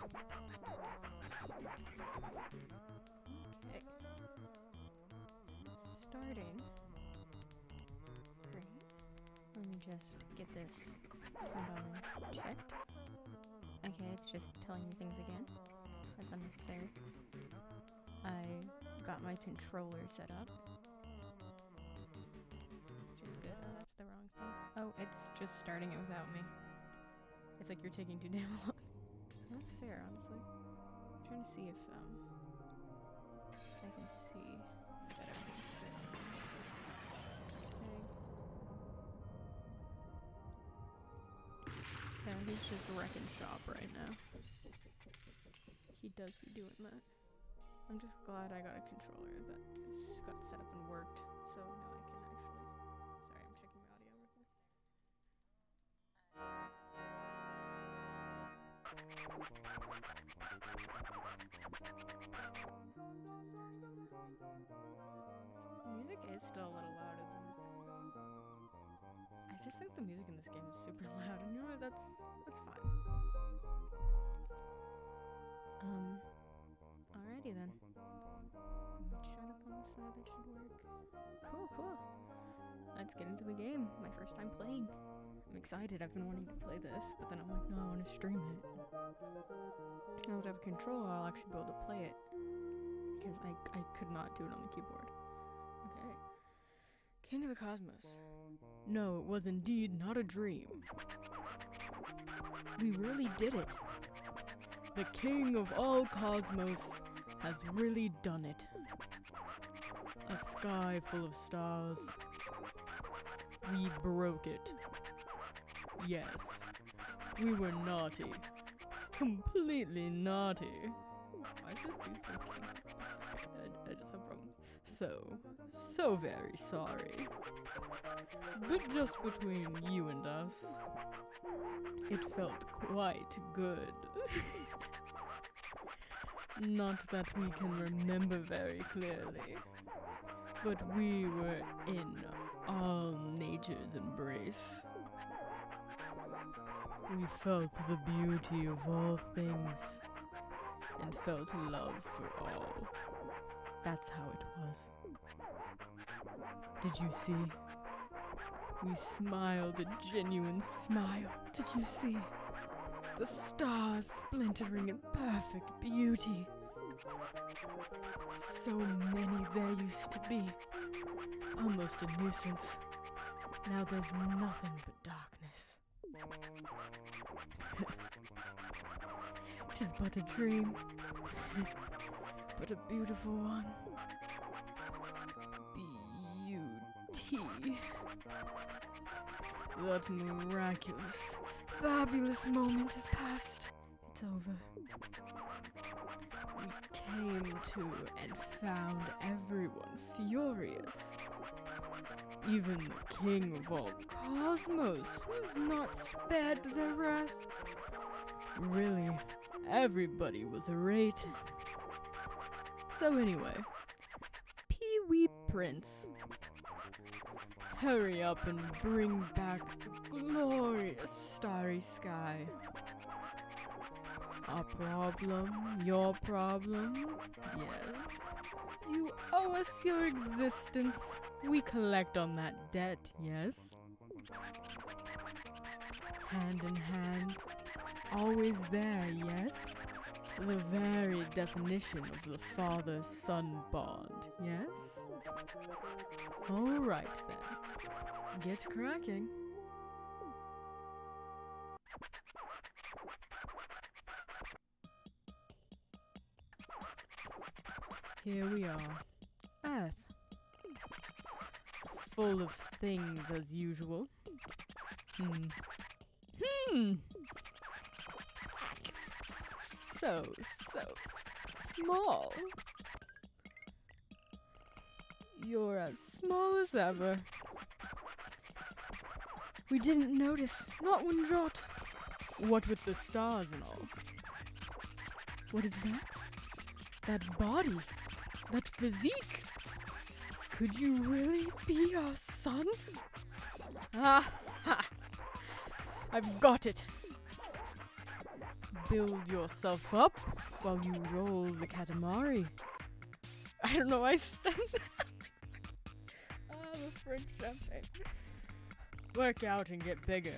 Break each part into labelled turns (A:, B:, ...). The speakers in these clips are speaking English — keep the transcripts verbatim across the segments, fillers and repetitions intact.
A: Okay. Starting. Great. Let me just get this countdown checked. Okay, it's just telling me things again. That's unnecessary. I got my controller set up. Which is good. Oh, that's the wrong thing. Oh, it's just starting it without me. It's like you're taking too damn long. That's fair, honestly. I'm trying to see if um I can see that everything's good. Okay. Yeah, he's just wrecking shop right now. He does be doing that. I'm just glad I got a controller that got set up and worked, so now I can actually... Sorry, I'm checking my audio real quick. The music is still a little loud, isn't it? I just think the music in this game is super loud, and you know what, that's, that's fine. Um, alrighty then. Chat up on the side, that should work. Cool, cool. Let's get into the game. My first time playing. I'm excited, I've been wanting to play this, but then I'm like, no, I want to stream it. Now that I have a controller, I'll actually be able to play it. Because I, I could not do it on the keyboard. Okay. King of the Cosmos. No, it was indeed not a dream. We really did it. The King of all Cosmos has really done it. A sky full of stars. We broke it. Yes, we were naughty. Completely naughty. Why is this dude so king? I, I just have problems. So, so very sorry. But just between you and us, it felt quite good. Not that we can remember very clearly, but we were in all nature's embrace. We felt the beauty of all things, and felt love for all. That's how it was. Did you see? We smiled a genuine smile. Did you see? The stars splintering in perfect beauty. So many there used to be. Almost a nuisance. Now there's nothing but darkness. Tis but a dream, but a beautiful one. Beauty. That miraculous, fabulous moment has passed. It's over. We came to and found everyone furious. Even the King of all Cosmos was not spared their wrath. Really, everybody was irate. So anyway, Pee-wee Prince, hurry up and bring back the glorious starry sky. Our problem, your problem, yes. You owe us your existence. We collect on that debt, yes? Hand in hand, always there, yes? The very definition of the father-son bond, yes? Alright then, get cracking. Here we are, Earth. Full of things as usual. Hmm. Hmm! So, so s small. You're as small as ever. We didn't notice, not one jot. What with the stars and all. What is that? That body? That physique? Could you really be our son? Ah ha! I've got it! build yourself up while you roll the Katamari. I don't know why I said that. Oh, the French champagne. Work out and get bigger.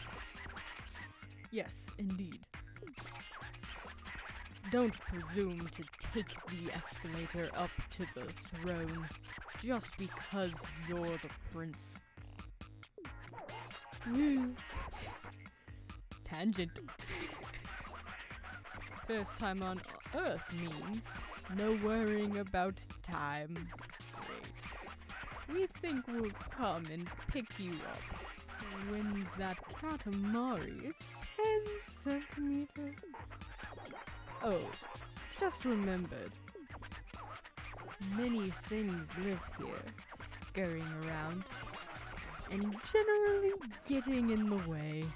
A: Yes, indeed. Don't presume to take the escalator up to the throne just because you're the prince. Woo. Tangent. First time on Earth means no worrying about time. Great. We think we'll come and pick you up when that Katamari is ten centimeters. Oh, just remembered. Many things live here, scurrying around, and generally getting in the way.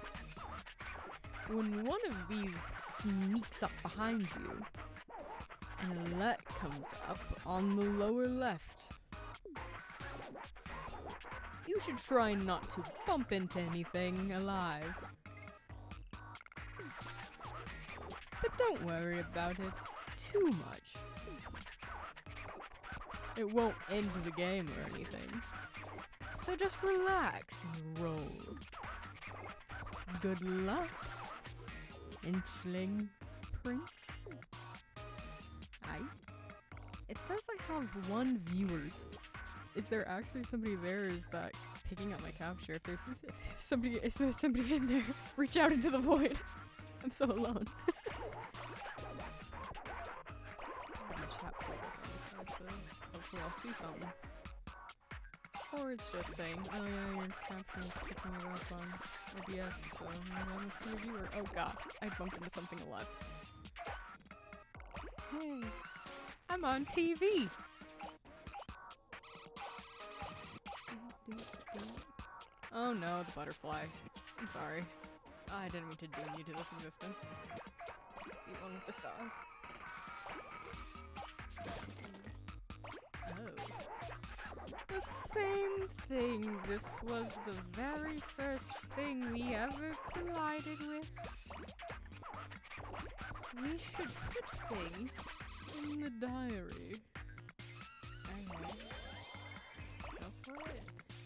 A: When one of these sneaks up behind you, an alert comes up on the lower left. You should try not to bump into anything alive. But don't worry about it too much. It won't end the game or anything. So just relax and roll. Good luck, inchling prince. I. It says I have one viewers. Is there actually somebody there? Is that picking up my capture? If there's if somebody if there's somebody in there, reach out into the void. I'm so alone. My chat pulled up on this side, so hopefully I'll see something. Or it's just saying, oh yeah, your caption is picking it up on O B S, so I'm a viewer. Oh god, I bumped into something alive. Hey, I'm on T V! Oh no, the butterfly. I'm sorry. I didn't mean to doom you to this existence. Be one with the stars. Oh. The same thing. This was the very first thing we ever collided with. We should put things in the diary. Okay. Go for it.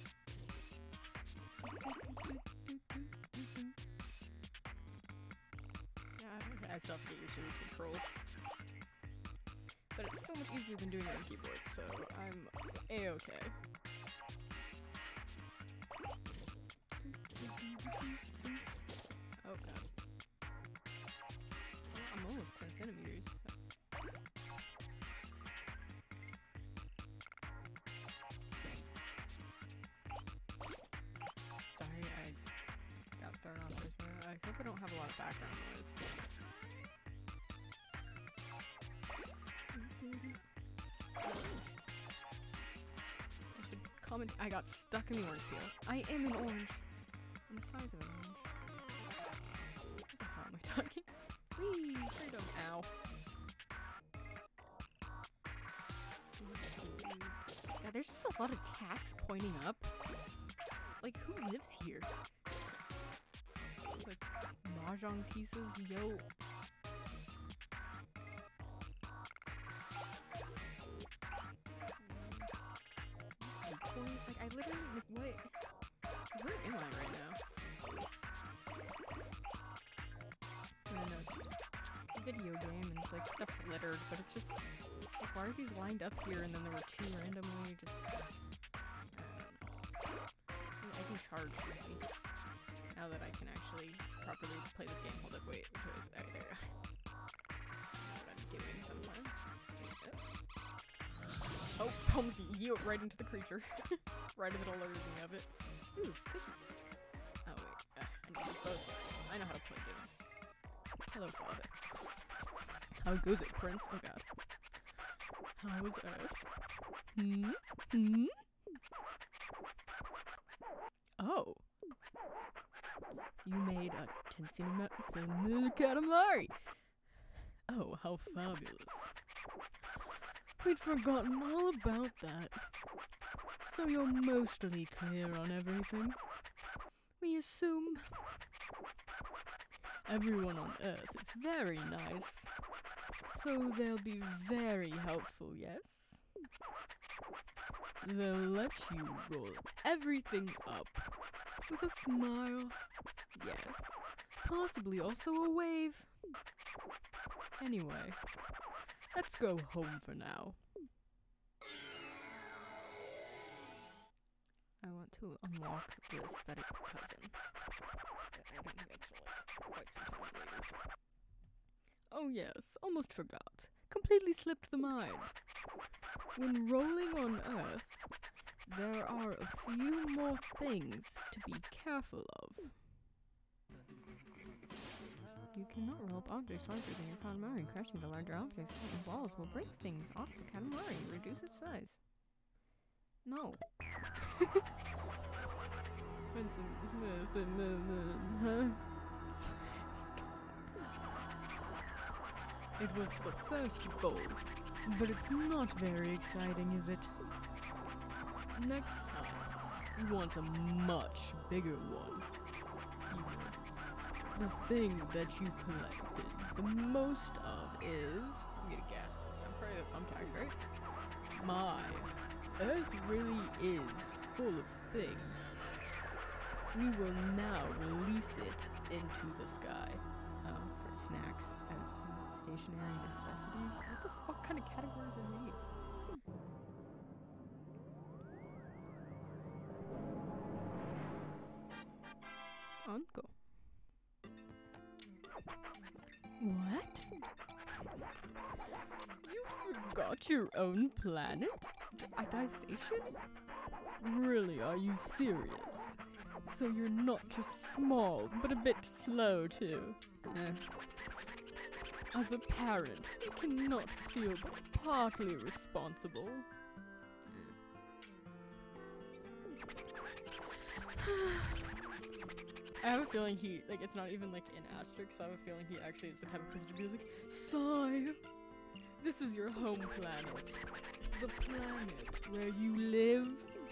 A: Yeah, I still have to get used to these controls. But it's so much easier than doing it on keyboard, so I'm a-okay. Oh god. Well, I'm almost ten centimeters. Sorry, I got thrown off this one. I hope I don't have a lot of background noise. I should comment. I got stuck in the orange peel. I am an orange. I'm the size of an orange. What the hell am I talking? Whee! Freedom. Ow. God, there's just a lot of tacks pointing up. Like, who lives here? It's like mahjong pieces, yo. Like, I literally, like, what? Where am I right now? I don't know, it's just a video game, and it's like, stuff's littered, but it's just, like, why are these lined up here, and then there were two randomly, just, I don't know. I can charge maybe, now that I can actually properly play this game. Hold up, wait, which way is it? Oh, there we go. I know what I'm doing sometimes. Oh, comes you right into the creature. Right as it alerted me of it. Ooh, cookies. Oh wait, uh, I need these both. I know how to play games. Hello, father. How goes it, prince? Oh god. How is Earth? Hmm? Hmm? Oh. You made a ten centimeter Katamari. Oh, how fabulous. We'd forgotten all about that. So you're mostly clear on everything, we assume. everyone on Earth is very nice. So they'll be very helpful, yes? They'll let you roll everything up with a smile, yes. Possibly also a wave. Anyway, let's go home for now. I want to unlock the aesthetic cousin. I don't think that's like quite some time later. Oh yes, almost forgot. Completely slipped the mind. When rolling on Earth, there are a few more things to be careful of. You cannot roll up objects larger than your Katamari. Crashing the larger objects and walls will break things off the Katamari and reduce its size. No. It was the first goal, but it's not very exciting, is it? Next time, we want a much bigger one. The thing that you collected the most of is... I'm gonna guess. I'm probably the thumbtacks, right? My, Earth really is full of things. We will now release it into the sky. Oh, for snacks as stationary necessities? What the fuck kind of categories are these? Uncle. What? You forgot your own planet? Dissation? Really, are you serious? So you're not just small, but a bit slow too. Eh. As a parent, you cannot feel but partly responsible. I have a feeling he, like, it's not even, like, in asterisk, so I have a feeling he actually is the type of person to be like, Sigh! This is your home planet. The planet where you live.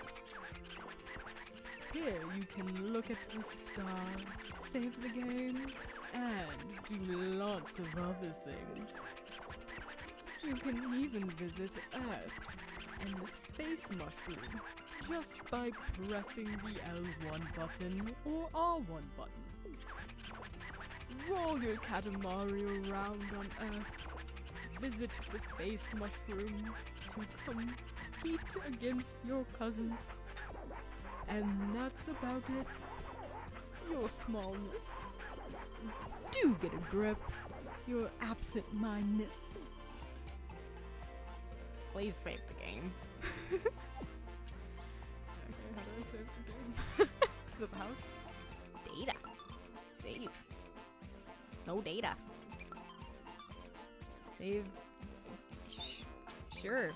A: Here you can look at the stars, save the game, and do lots of other things. You can even visit Earth and the space mushroom just by pressing the L one button or R one button. Roll your Katamari around on Earth. Visit the space mushroom to compete against your cousins. And that's about it. Your smallness. Do get a grip. Your absent-mindedness. Please save the game. Okay, how do I save the game? Is it the house? Data. Save. No data. Save. Sh sure.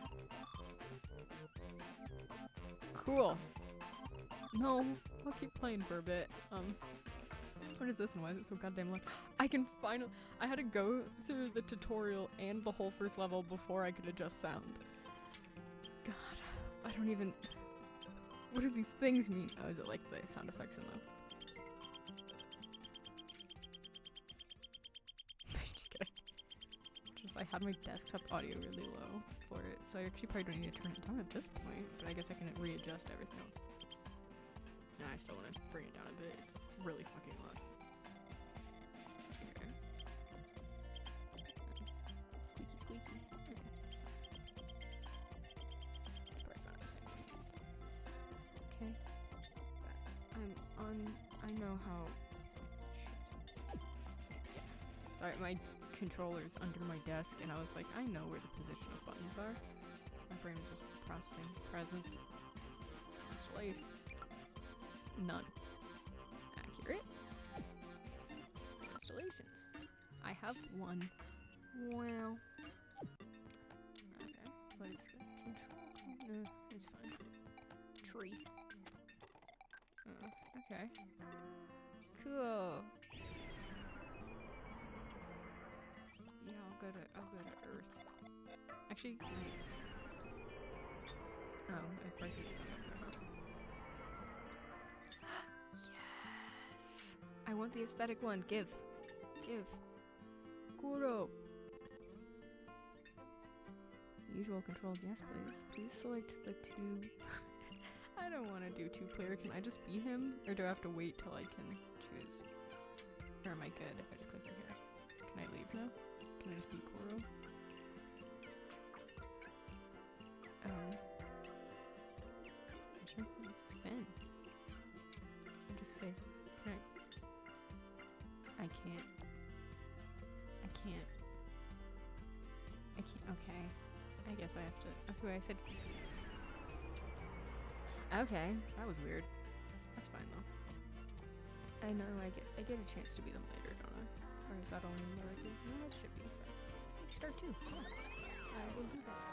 A: Cool. No, I'll keep playing for a bit. Um, what is this and why is it so goddamn loud? I can finally- I had to go through the tutorial and the whole first level before I could adjust sound. God, I don't even- what do these things mean? Oh, is it like the sound effects in the- Just kidding. Just, I had my desktop audio really low for it, so I actually probably don't need to turn it down at this point, but I guess I can readjust everything else. No, I still want to bring it down a bit. It's really fucking loud. Okay. Squeaky, squeaky. Probably found the same thing. Okay. I'm on. I know how. Sorry, my controller's under my desk, and I was like, I know where the position of buttons are. My brain is just processing presence. Installation. None. Accurate. Installations. I have one. Wow. Okay. What is the control? No, it's fine. Tree. Uh, okay. Cool. Yeah, I'll go to I'll go to Earth. Actually, can I... Oh, I probably could just go up there, huh? Yes! I want the aesthetic one. Give. Give. Kuro. Usual controls, yes please. Please select the two. I don't want to do two player. Can I just be him? Or do I have to wait till I can choose? Or am I good if I just click here? Can I leave now? Can I just be Kuro? Um. I'm sure I can spin. I just say, can I? I can't. I can't. I can't. Okay. I guess I have to. Okay, I said. Okay, that was weird. That's fine though. I know I get I get a chance to be them later, don't I? Or is that only in the regular? No, that should be. Start too. Yeah. I will do that.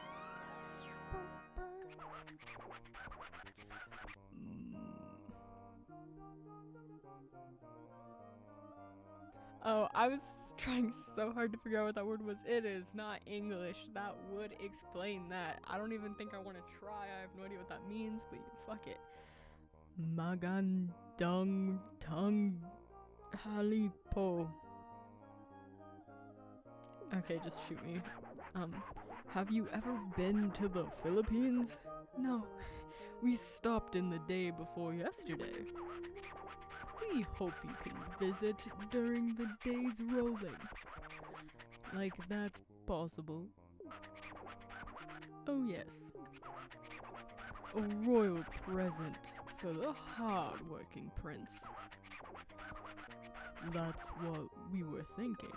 A: Oh, I was trying so hard to figure out what that word was. It is not English. That would explain that. I don't even think I want to try. I have no idea what that means, but fuck it. Magan dung tung halipo. Okay, just shoot me. Um, have you ever been to the Philippines? No. We stopped in the day before yesterday. We hope you can visit during the day's rolling. Like that's possible. Oh yes. A royal present for the hard-working prince. That's what we were thinking.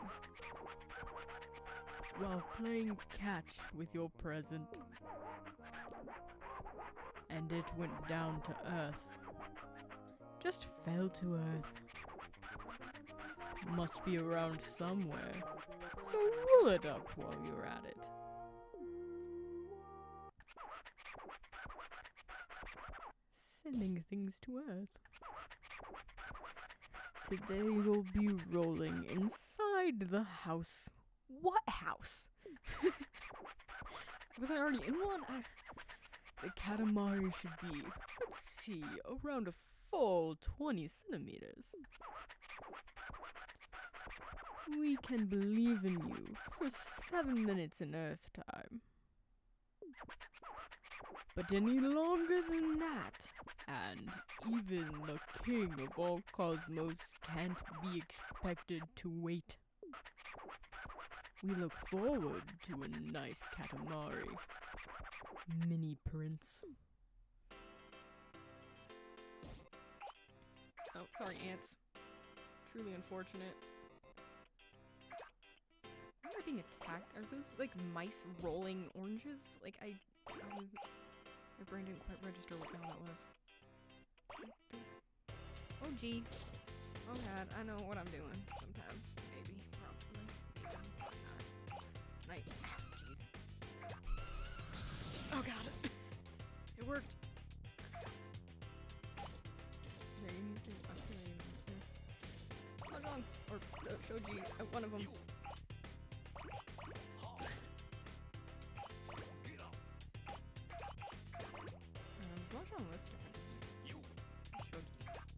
A: While playing catch with your present. And it went down to earth. Just fell to earth. Must be around somewhere. So roll it up while you're at it. Sending things to earth. Today you'll be rolling inside the house. What house? Was I already in one? I The Katamari should be, let's see, around a full twenty centimeters. We can believe in you for seven minutes in Earth time. But any longer than that, and even the king of all cosmos can't be expected to wait. We look forward to a nice Katamari. Mini Prince. Oh, sorry, ants. Truly unfortunate. Am I being attacked? Are those, like, mice rolling oranges? Like, I... I was, my brain didn't quite register what the hell that was. Oh, gee. Oh, God. I know what I'm doing. Sometimes. Maybe. Probably. Maybe. Probably not. Can I... Ah, jeez. Oh god, it worked. There, you need to. I'm feeling you. Mahjong or so, shoji, uh, one of them. Um, Mahjong looks different. Shogi.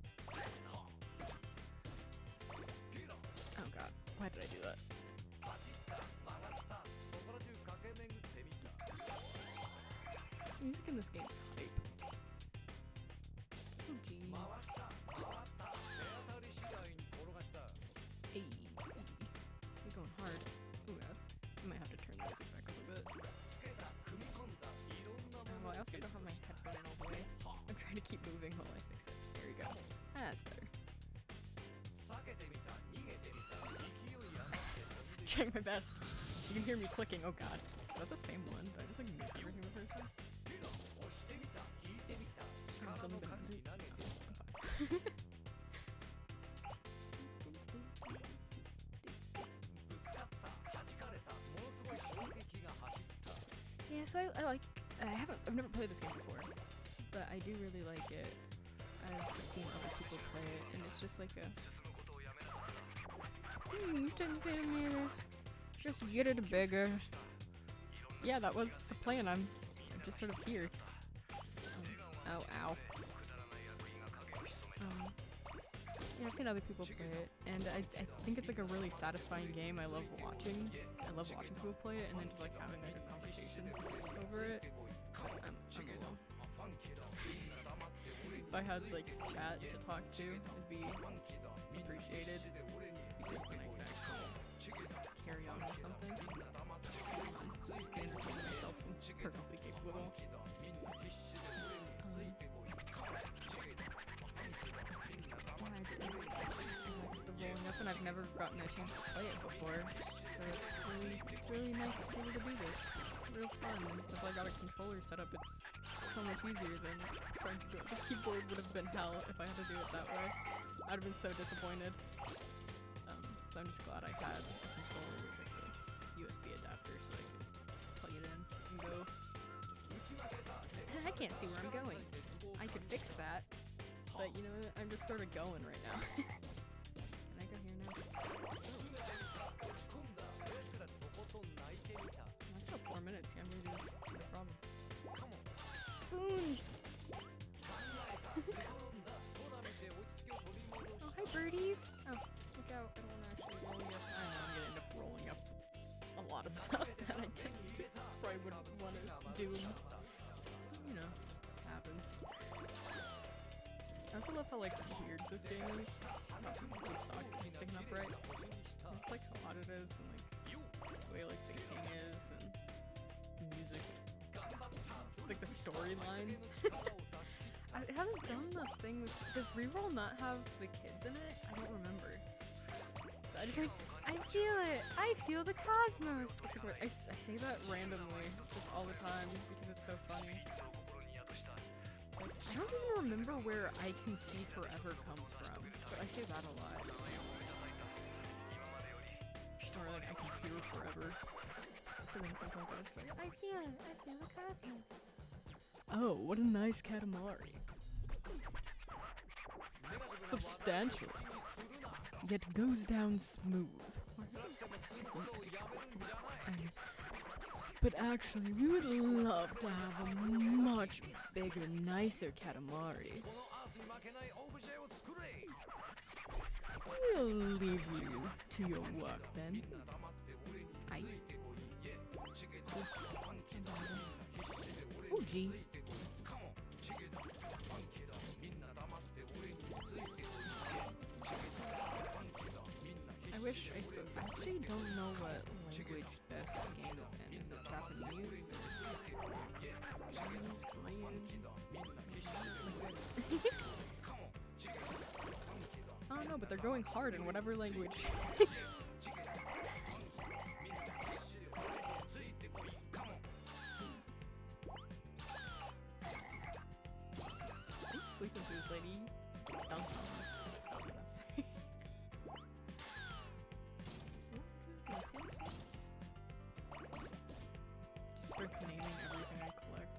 A: Oh god, why did I do that? Music in this game is hype. Oh gee. Hey, you're going hard. Oh god. I might have to turn the music back a little bit. Uh, well, I also don't have my headphone in all the way. I'm trying to keep moving while I fix it. There we go. Ah, that's better. Trying my best. You can hear me clicking. Oh god. Is that the same one? Did I just like miss everything the first time? It's only been a minute. Oh, I'm fine. Yeah, so I, I like. I haven't. I've never played this game before, but I do really like it. I've seen other people play it, and it's just like a. Hmm, ten centimeters. Just get it bigger. Yeah, that was the plan. I'm, I'm just sort of here. Um, oh, ow. Um, yeah, I've seen other people play it, and I, I think it's like a really satisfying game. I love watching. I love watching people play it, and then just like having like a conversation over it. But I'm, I'm alone. If I had like chat to talk to, it'd be appreciated because then I could actually carry on with something. It's fun. I can entertain myself. I'm perfectly capable. Um, yeah, I, just, I like the rolling up, and I've never gotten a chance to play it before, so it's really, it's really nice to be able to do this. It's real fun, and since I got a controller set up, it's so much easier than trying to do it. The keyboard would have been hell if I had to do it that way. I'd have been so disappointed. Um, so I'm just glad I had a controller with like the U S B adapter so I could plug it in and go. I can't see where I'm going. I could fix that, but you know, I'm just sort of going right now. Can I go here now? That's still four minutes. Yeah, I'm gonna do this. No problem. Spoons! Oh, hi birdies! Oh, look out. I don't want to actually roll you up. I know I'm gonna end up rolling up a lot of stuff that I didn't do, probably wouldn't want to do. You know, happens. I also love how like weird this game is. How these socks are sticking upright. I just like how odd it is, and like the way like the king is, and the music. Like the storyline. I haven't done the thing with. Does Reroll not have the kids in it? I don't remember. I just like. I feel it. I feel the cosmos. That's like what, I, I say that randomly, just all the time because it's so funny. So I, I don't even remember where I Can See Forever comes from, but I say that a lot. Or like I can hear forever. But then sometimes I just say, I feel it. I feel the cosmos. Oh, what a nice Katamari. Substantial, yet goes down smooth. But actually, we would love to have a much bigger, nicer Katamari. We'll leave you to your work then. I. Oh, gee. I wish I spoke. I actually don't know what language this game is in. Is it Japanese? Chinese? Korean? I don't know, but they're going hard in whatever language. I'm sleeping through this lady. Dunk on. Just starts naming everything I collect.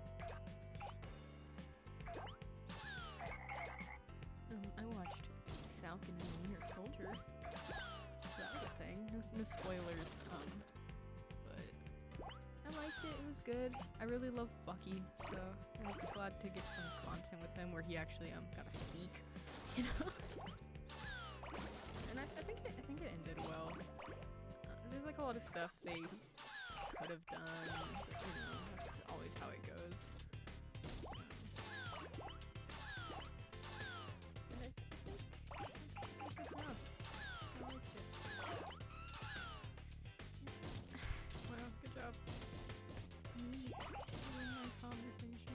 A: Um, I watched Falcon and the Winter Soldier. So that was a thing. No, no spoilers, um, but I liked it. It was good. I really love Bucky, so I was glad to get some content with him where he actually um got to speak, you know. And I, I think it, I think it ended well. Uh, there's like a lot of stuff they could have done, but, you know, that's always how it goes. And I, I think I did good enough. I liked it. Wow, good job. Neat. Really nice conversation.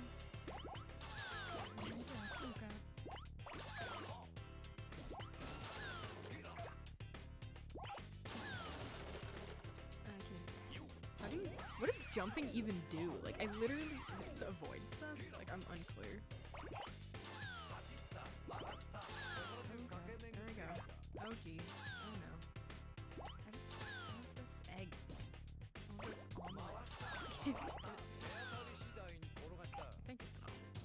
A: Okay. How do you, what does jumping even do? Like, I literally, is it just to avoid stuff? Like, I'm unclear. Okay, there we go. Oh gee, oh no. I, just, I want this egg. I want this omelet. I think it's an omelet.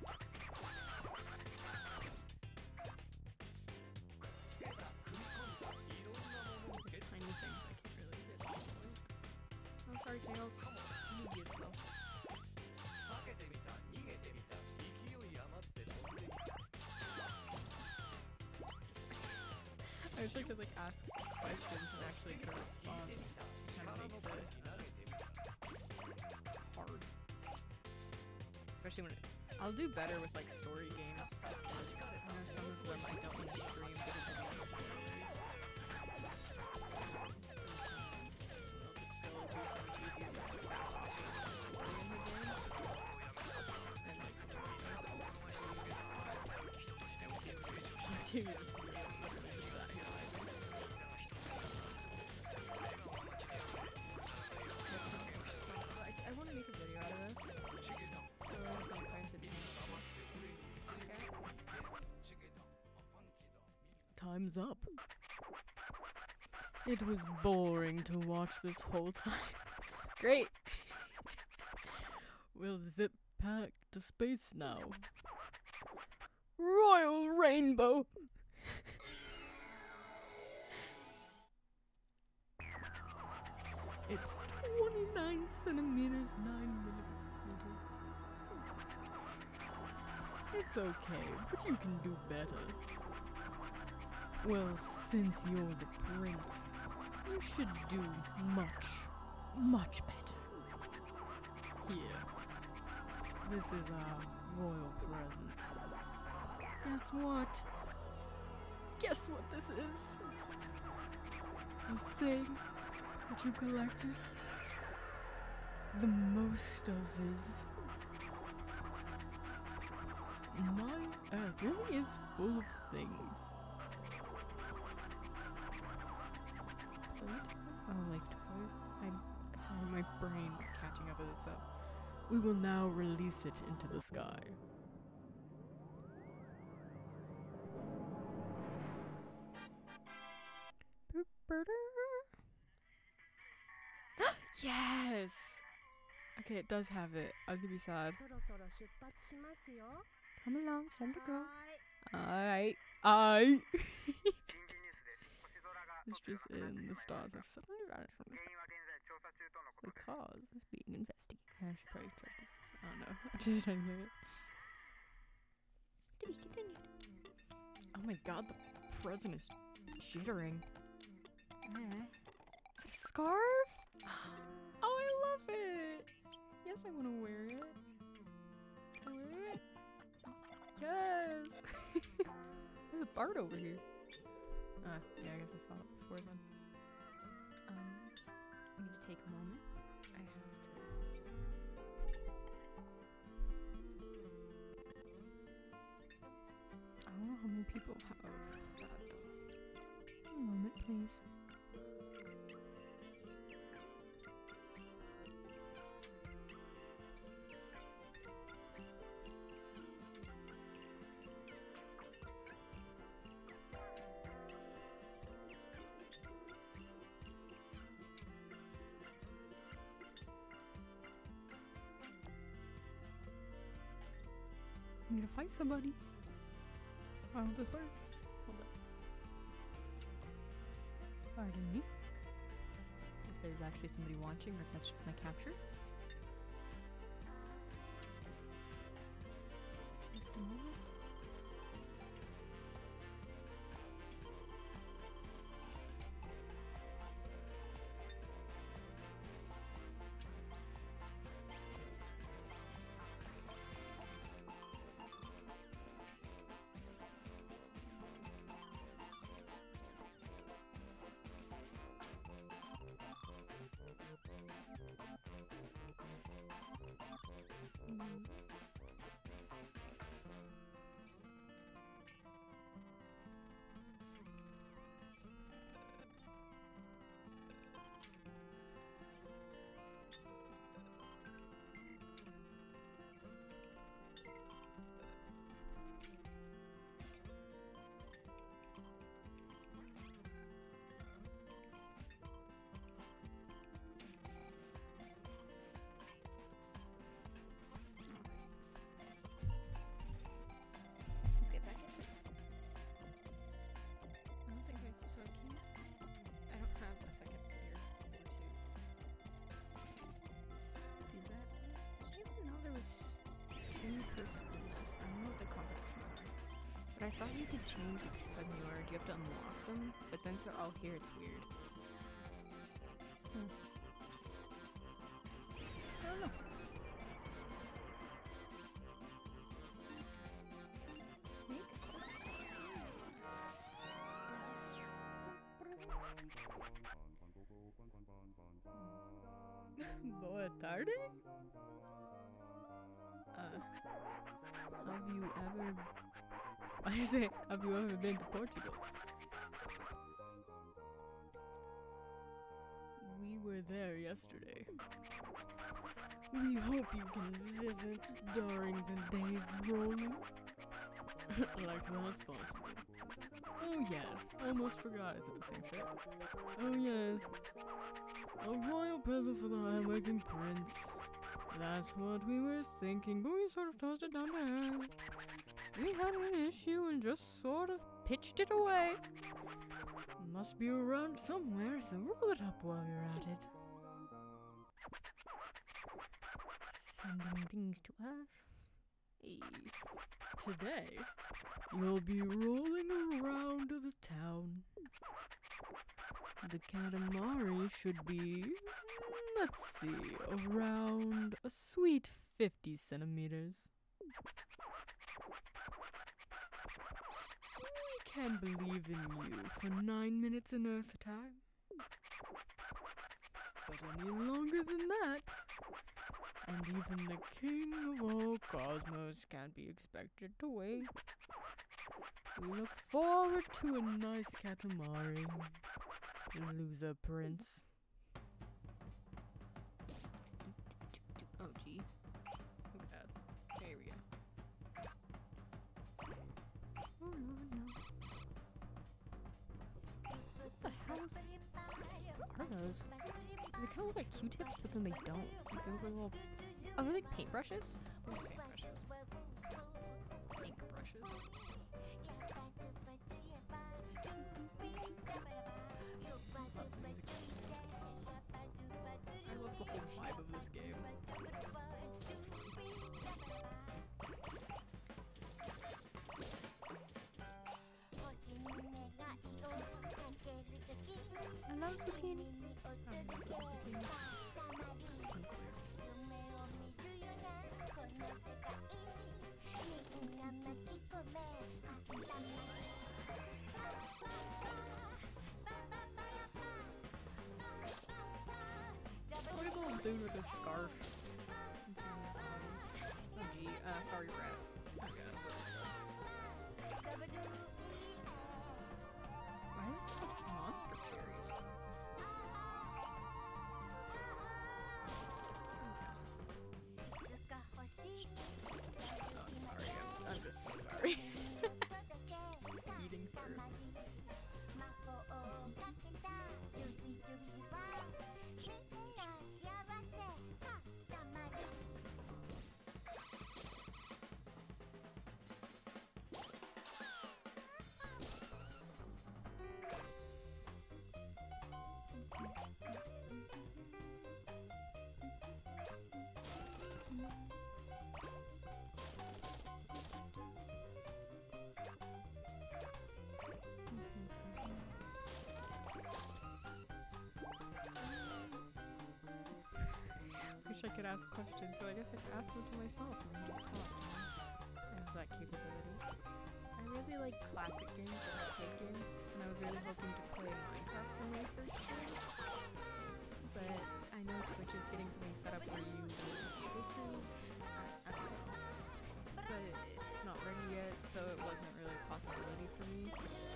A: Tiny things I can't really get. I'm sorry, Snails. I need you slow. I wish I could like ask questions and actually get a response. Kind of makes it hard. Especially when it, I'll do better with like story games because you know some of them I don't want to stream because I don't like spoilers. But still, it'll be so much easier to like back off of the story in the game and like something like this. You just fly, and with the movie just you just literally just sat here vibing. I, I want to make a video out of this. So some price of okay. Time's up. It was boring to watch this whole time. Great. We'll zip back to space now. Royal Rainbow. It's twenty-nine centimeters, nine millimeters. It's okay, but you can do better. Well, since you're the prince, you should do much, much better. Here. This is our royal present. Guess what? Guess what this is? This thing that you collected? The most of is... My earth really is full of things. Plate? Oh, like toys? I'm sorry, my brain is catching up with itself. We will now release it into the sky. Yes! Okay, it does have it. I was gonna be sad. Come along, it's time to go. Alright. I. It's just in the stars have suddenly vanished from the sky. The cause is being investigated. I should probably check this. I don't know. I'm just trying to hear it. To be continued. Oh my god, the present is jittering. Uh, is it a scarf? Oh, I love it! Yes, I want to wear it. Can I wear it? Yes! There's a Bard over here. Ah, uh, yeah, I guess I saw it before then. Um, I need to take a moment. I have to... I don't know how many people have that. A moment, please. I'm gonna fight somebody. I want this word. Hold up. Pardon me. If there's actually somebody watching or if that's just my capture. Just a moment.
B: I thought you could change which cousin you are. Do you have to unlock them? But since they're all here, it's weird. Hmm. I don't know.
A: Boa tarde? Uh, have you ever... I say, have you ever been to Portugal? We were there yesterday. We hope you can visit during the day's rolling. Like that's possible. Oh yes, almost forgot. Is it the same shirt? Oh yes. A royal present for the high-waking prince. That's what we were thinking, but we sort of tossed it down to her. We had an issue and just sort of pitched it away. Must be around somewhere, so roll it up while you're at it. Sending things to us. Hey. Today, you'll be rolling around the town. The Katamari should be, let's see, around a sweet fifty centimeters. We can believe in you for nine minutes in Earth time. But any longer than that, and even the king of all cosmos can't be expected to wait. We look forward to a nice Katamari, loser prince.
B: Oh, gee. Look at that. There we go. Oh, no, no. What the hell is... What are those? They kind of look like Q-tips, but then they don't. Like, they look like little... Oh, they're like paintbrushes? They're like paintbrushes. Ink brushes. I love the whole vibe of this game. I love zucchini. I don't know if it's zucchini. Unclear. What a little dude with a scarf. Oh gee, uh, sorry rat. Oh god. Why are there like monster cherries? Oh, I'm sorry. I'm, I'm just so sorry. Just eating through. Wish I could ask questions, but I guess I could ask them to myself and then just talk. I have that capability. I really like classic games or arcade games, and I was really hoping to play Minecraft for my first stream. But I know Twitch is getting something set up where you will be able to. I, I don't know. But it's not ready yet, so it wasn't really a possibility for me.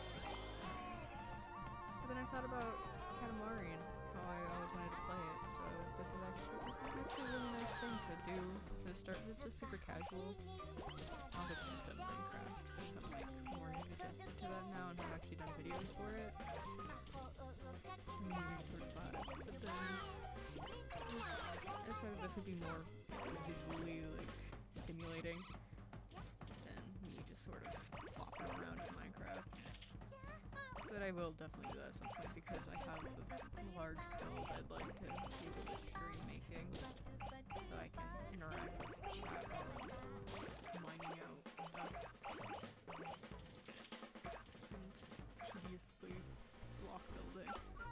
B: But then I thought about Katamari and how I always wanted to play it, so this is actually this is actually a really nice thing to do for the start. It's just super casual. I also could just done Minecraft since I'm like more adjusted to that now and have actually done videos for it. And maybe sort of vibe. But then I decided this would be more visually like stimulating than me just sort of flopping around in Minecraft. But I will definitely do that at some point because I have a large build I'd like to be able to stream making so I can interact with chat or mining out stuff. something.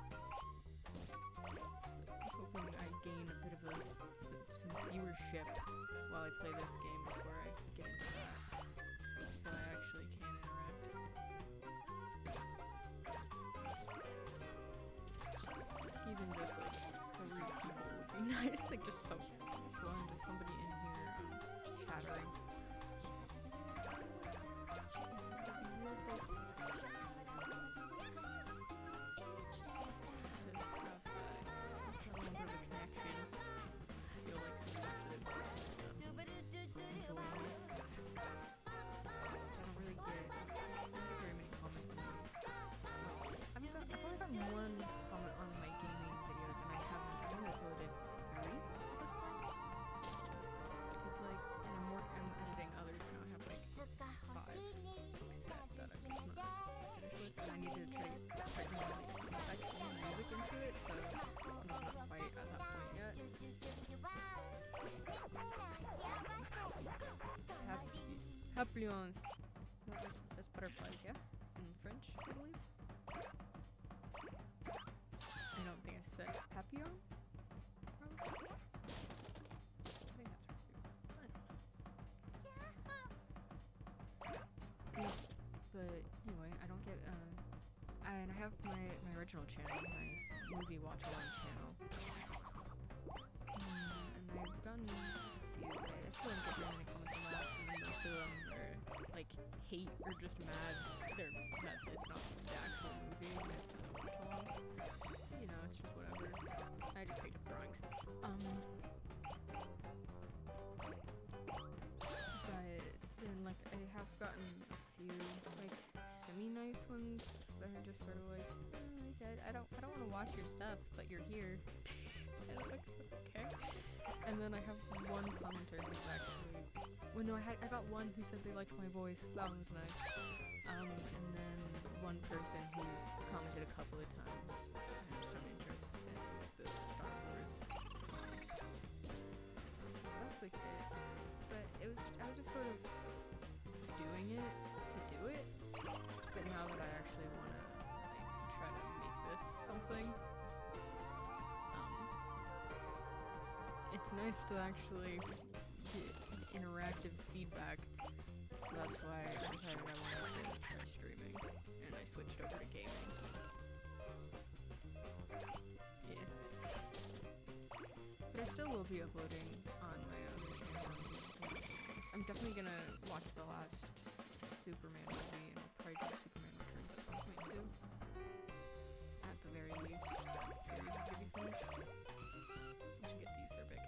B: I'm hoping I gain a bit of a, s- some viewership while I play this game before I get into that. So I actually can interact. Even just like three people would be nice. Like just some, just one, just somebody in here um, chattering. One comment on my gaming videos, and I haven't. I only uploaded three at this point. With like, and I'm work. I'm editing others now. I have like five set that I'm just not finished with, and I need to try to start doing like sound effects and music into it. So I'm just not quite at that point yet. Papillons. So like, that's butterflies, yeah, in French, I believe. I don't think I said papillon? Probably? I think that's right. I don't know. Yeah, but anyway, I don't get, uh, I, and I have my, my original channel, my movie watch along channel. Mm, and I've gotten a few, I still don't get very many comments on that, and most of them are, like, hate or just mad they're, that it's not the actual movie, and it's not a watch along. So, you know, it's just whatever. I just picked up drawings. Um, but then, like, I have gotten a few, like, semi-nice ones that are just sort of like, oh, okay, I don't, I don't want to watch your stuff, but you're here. And it's like, okay. And then I have one commenter who's actually, well, no, I had, I got one who said they liked my voice. That one was nice. Um, and then one person who's commented a couple of times and shown interest in the Star Wars. That's like it. But it was, I was just sort of doing it to do it. But now that I actually want to like try to make this something, um, it's nice to actually get interactive feedback. So that's why I decided I wanted to try streaming, and I switched over to gaming. Yeah. But I still will be uploading on my own channel. I'm definitely gonna watch the last Superman movie, and I'll probably do Superman Returns at some point too. At the very least, that series is gonna be finished. I should get these, they're big.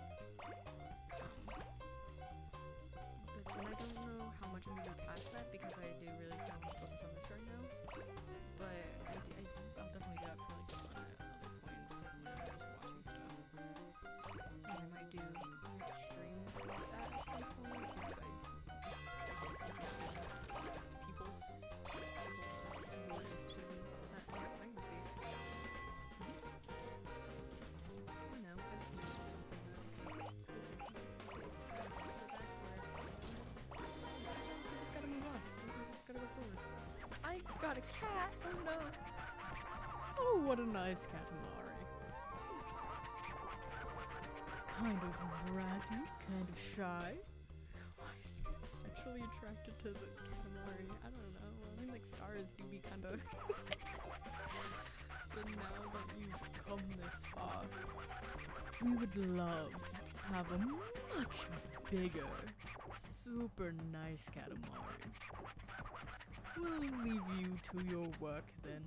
B: Um, And I don't know how much I'm going to do past that because I do really kind of want to focus on this right now. But I, I, I'll definitely do that for like fun at other points when I'm just watching stuff. And I might do stream that at some point if I, if I get interested in people's, people who are interested in that kind of thing would be. Mm-hmm. I don't know, I just missed something that okay, school is complete. I have to go back for it. Gotta move on. We just gotta go forward. I got a cat! Oh no!
A: Oh, what a nice Katamari. Kind of bratty, kind of shy.
B: Why is he sexually attracted to the Katamari? I don't know. I mean, like, stars do be kind of...
A: But now that you've come this far, we would love to have a much bigger, super nice Katamari. We'll leave you to your work then.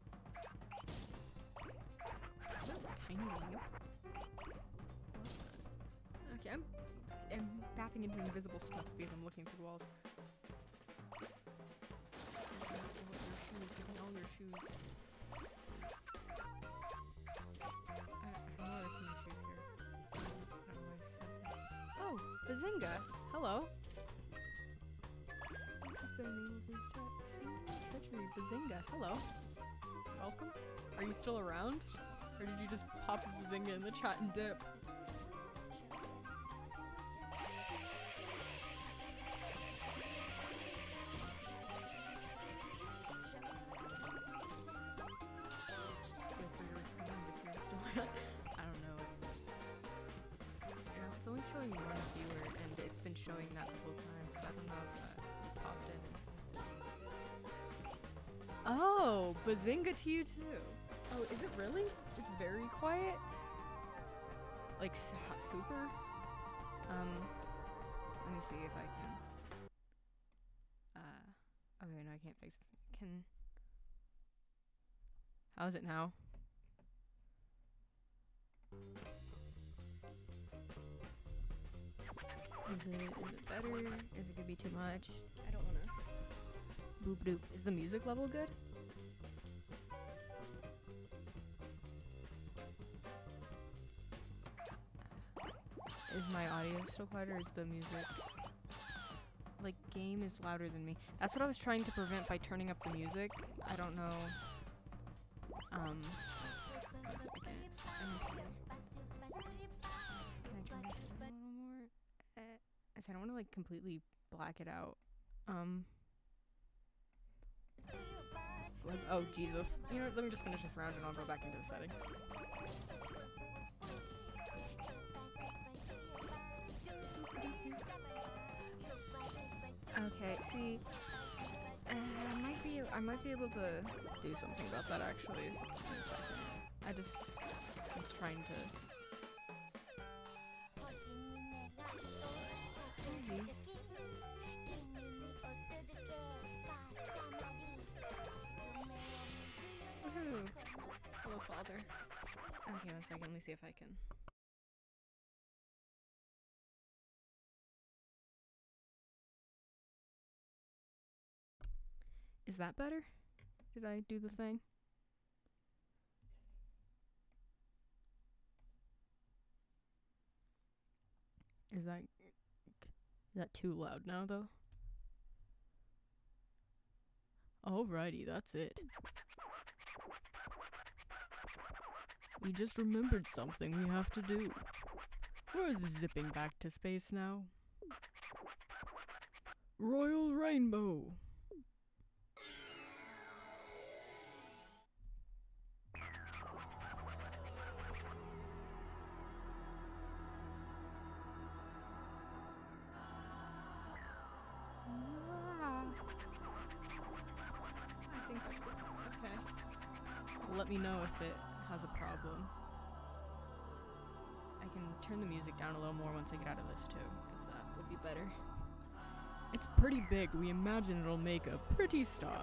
B: Tiny lamp? Okay, I'm, I'm bapping into invisible stuff because I'm looking through walls. Yes, I don't know what your shoes, give me all your shoes. I don't, I don't know, there's some shoes here. I don't know why I said that. Oh, Bazinga! Hello! Has been enabled for chat. See treachery. Bazinga, hello! Welcome? Are you still around? Or did you just pop a Bazinga in the chat and dip? I don't know. If, you know, it's only showing one viewer, and it's been showing that the whole time, so I don't know if uh, you popped in. Oh, bazinga to you too. Oh, is it really? It's very quiet? Like, s- super? Um, let me see if I can. Uh, okay, no, I can't fix it. Can. How's it now? Is it, is it better? Is it gonna be too much? I don't wanna. Boop doop. Is the music level good? Is my audio still quieter, or is the music... Like, game is louder than me. That's what I was trying to prevent by turning up the music. I don't know... Um... One second. Okay. Can I turn this down a little more? Uh, I said I don't want to, like, completely black it out. Um... Like, oh, Jesus. You know what, let me just finish this round and I'll go back into the settings. Okay, see, uh, I might be I might be able to do something about that actually in a second. I just I was trying to. Easy. Woohoo! Hello, father. Okay, one second. Let me see if I can. Is that better? Did I do the thing? Is that is that too loud now though? Alrighty, that's it. We just remembered something we have to do. We're zipping back to space now. Royal Rainbow! I think that's good. Okay. Let me know if it has a problem. I can turn the music down a little more once I get out of this too, if that would be better. It's pretty big. We imagine it'll make a pretty star.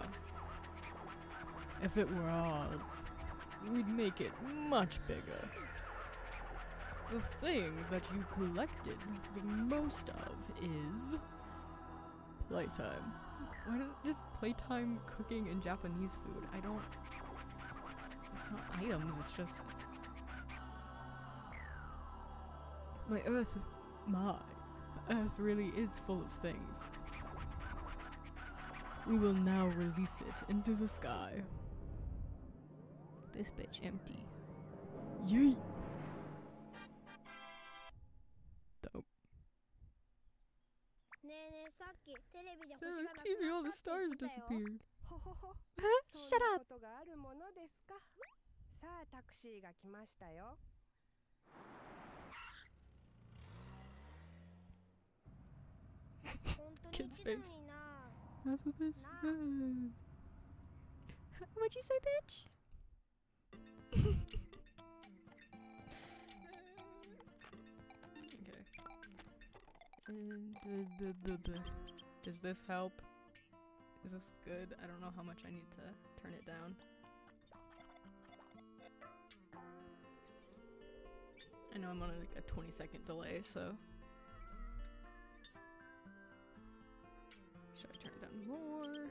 B: If it were ours, we'd make it much bigger. The thing that you collected the most of is playtime. Why don't just playtime cooking and Japanese food? I don't... It's not items, it's just... My Earth... My Earth really is full of things. We will now release it into the sky. This bitch empty. Yeet! Dope. So, T V, all the stars disappeared. Shut up! Kid's face. That's what they said. What'd you say, bitch? Okay. Uh, Does this help? Is this good? I don't know how much I need to turn it down. I know I'm on a, like a twenty second delay, so. Should I turn it down more?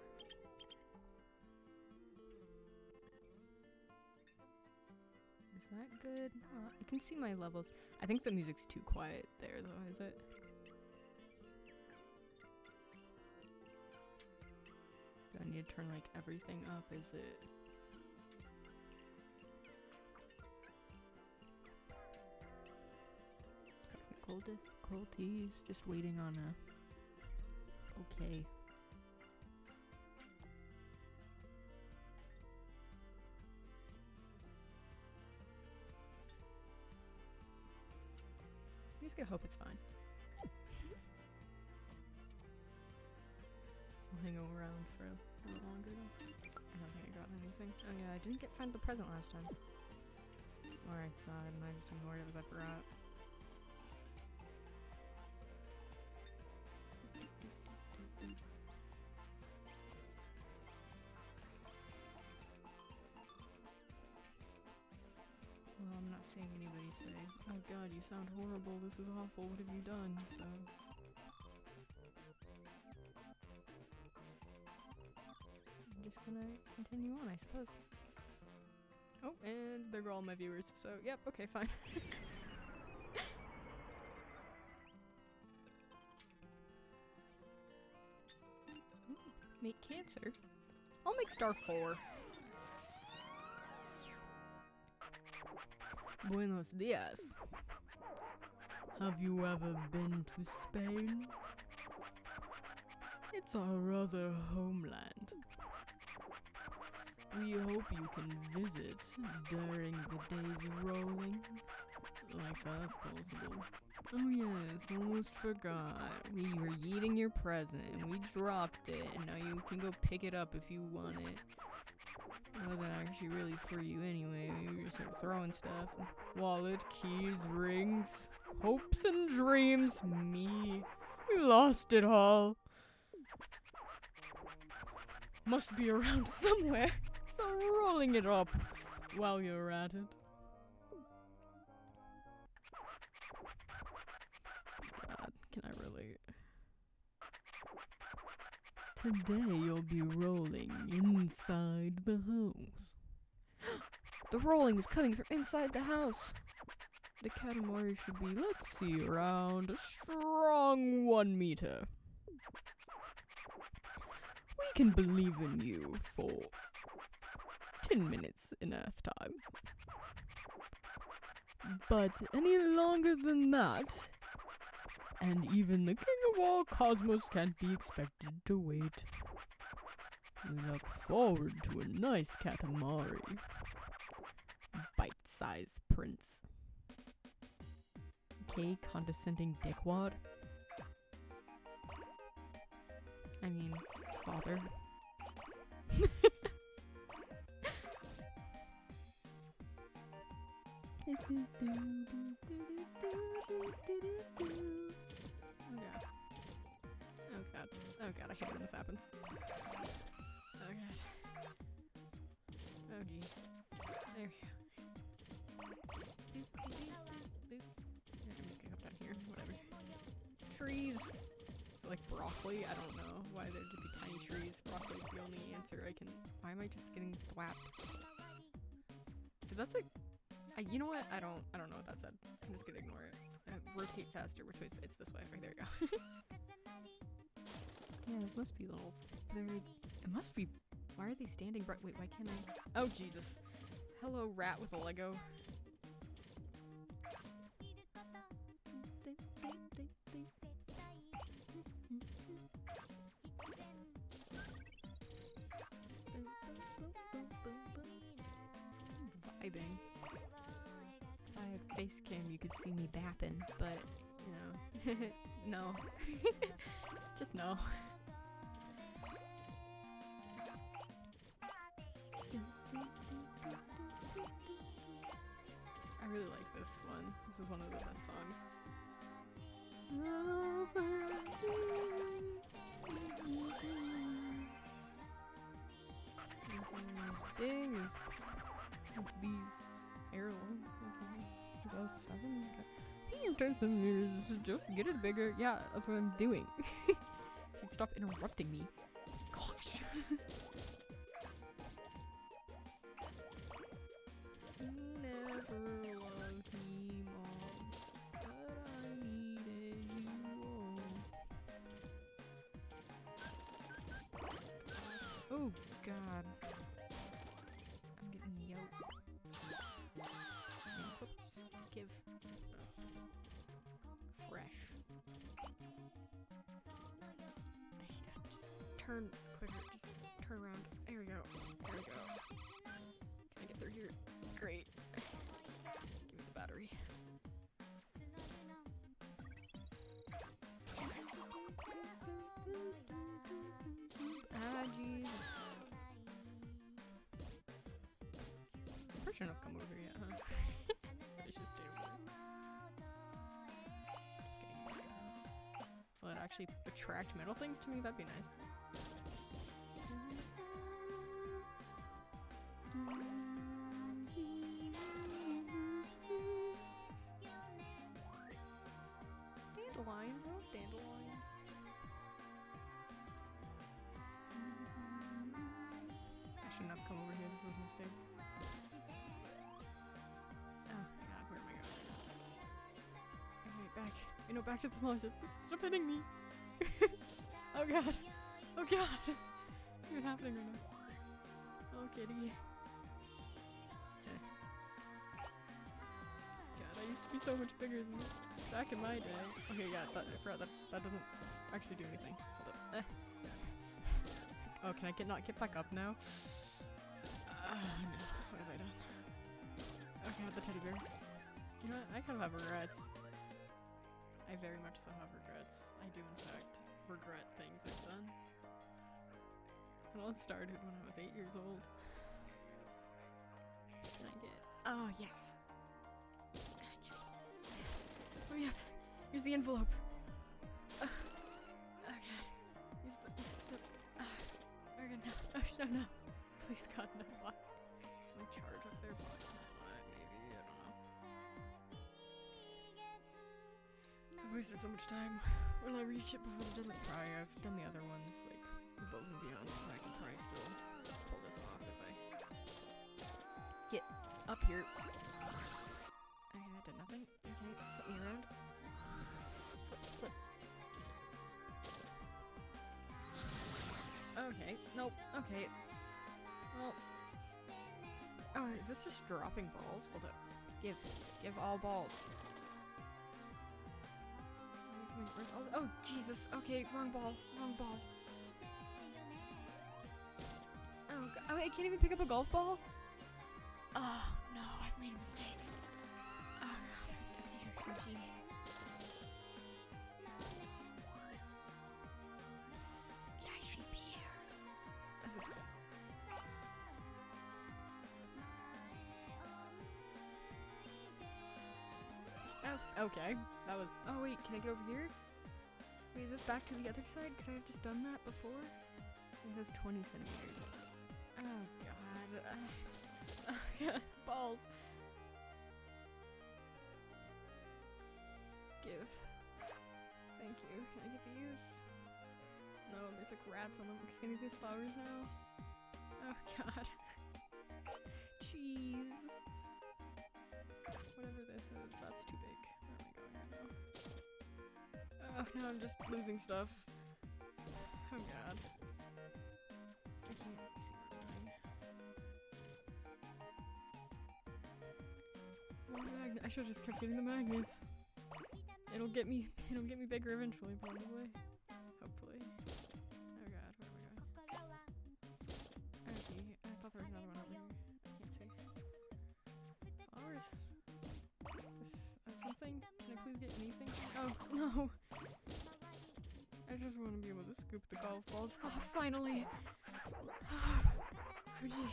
B: Is that good? Uh, I can see my levels. I think the music's too quiet there though, is it? Do I need to turn like everything up? Is it? Technical difficulties. Just waiting on a... Okay.
A: I'm just gonna hope it's fine. I'll hang around for a little longer though. I don't think I got anything. Oh yeah, I didn't get find the present last time. Or I saw it and I just ignored it because I forgot. Well, I'm not seeing anybody say, "Oh god, you sound horrible, this is awful, what have you done?" So I'm just gonna continue on, I suppose. Oh, and they're all my viewers, so yep, okay, fine. Ooh, make cancer? I'll make star four. Buenos dias. Have you ever been to Spain? It's our other homeland. We hope you can visit during the days rolling. Like that's possible. Oh yes, almost forgot. We were eating your present and we dropped it, and now you can go pick it up if you want it. It wasn't actually really for you anyway. You just started throwing stuff. Wallet, keys, rings, hopes and dreams. Me. We lost it all. Must be around somewhere. So rolling it up while you're at it. God, can I relate? Today you'll be rolling inside the house. The rolling is coming from inside the house. The Katamari should be, let's see, around a strong one meter. We can believe in you for ten minutes in Earth time. But any longer than that, and even the King of all Cosmos can't be expected to wait. We look forward to a nice Katamari. Bite-sized prince. Okay, condescending dickwad. I mean, father. Oh god. Oh god. Oh god, I hate when this happens. Oh god. Oh gee. There we go. Boop, boop, boop, boop. Yeah, I'm just gonna come down here. Whatever. Trees! So like broccoli? I don't know why there should be tiny trees. Broccoli is the only answer I can. Why am I just getting thwapped? Dude, that's like. I, you know what? I don't. I don't know what that said. I'm just gonna ignore it. Uh, rotate faster. Which way? Is, it's this way. Right, there we go. Yeah, this must be little. Very. It must be. Why are they standing? Right. Wait. Why can't I? Oh Jesus! Hello, rat with a Lego. Vibing. If I had face cam, you could see me bapping, but, you know, no. Just no. I really like this one. This is one of the best songs. Ding is these arrow. Is that seven? Okay. Just get it bigger. Yeah, that's what I'm doing. If you'd stop interrupting me. Gosh. You never loved me, Mom, but I needed you all. Oh God. I'm getting yoked. Give oh. Fresh. I hate that. Just turn quicker. Just turn around. There we go. There we go. Can I get through here? Great. Give me the battery.
B: First shouldn't have come over here yet, huh? I should stay over there. Just kidding. Will it actually attract metal things to me? That'd be nice. Dandelions, I love dandelions. I shouldn't have come over here, this was a mistake. Oh god, where am I going? Okay, back. You know, back to the small. Stop hitting me! Oh god! Oh god! What's even happening right now? Oh kitty. God, I used to be so much bigger than this. Back in my day. Okay, yeah, that, I forgot that that doesn't actually do anything. Hold up. Eh. Oh, can I get not get back up now? Oh no, what have I done? Okay, I have the teddy bears. You know what? I kind of have regrets. I very much so have regrets. I do in fact regret things I've done. It all started when I was eight years old. Can I get? Oh yes. Hurry up! Use the envelope! Uh, oh god. Use the- use the- uh, oh god, no. Oh, no, no. Please god, no. Why? Can I charge up there? Why? Maybe, I don't know. I've wasted so much time. Will I reach it before the deadline? Probably. I've done the other ones, like, above and beyond, so I can probably still pull this off if I get up here. Okay, that did nothing. Okay, flip me around. Flip, flip. Okay, nope, okay. Well. Oh, is this just dropping balls? Hold up. Give. Give all balls. Where's all the- oh, Jesus. Okay, wrong ball. Wrong ball. Oh, God. Oh, I can't even pick up a golf ball? Oh, no, I've made a mistake. Oh god, oh dear, oh gee. Yeah, I shouldn't be here. This is good. Oh, okay. That was- oh wait, can I get over here? Wait, is this back to the other side? Could I have just done that before? It has twenty centimeters. Oh god. Uh, oh god, balls. Give. Thank you. Can I get these? No, there's like rats on them. Can I get these flowers now? Oh god. Cheese. Whatever this is, that's too big. Where am I going right now? Oh, now I'm just losing stuff. Oh god. I can't see where I'm going. More magnet. I should've just kept getting the magnets. It'll get me, it'll get me bigger eventually, probably. Hopefully. Oh god, where am I going? Okay, I thought there was another one over here. I can't see. Flowers. Is that something? Can I please get anything? Oh, no! I just want to be able to scoop the golf balls. Oh, finally! Oh, gee.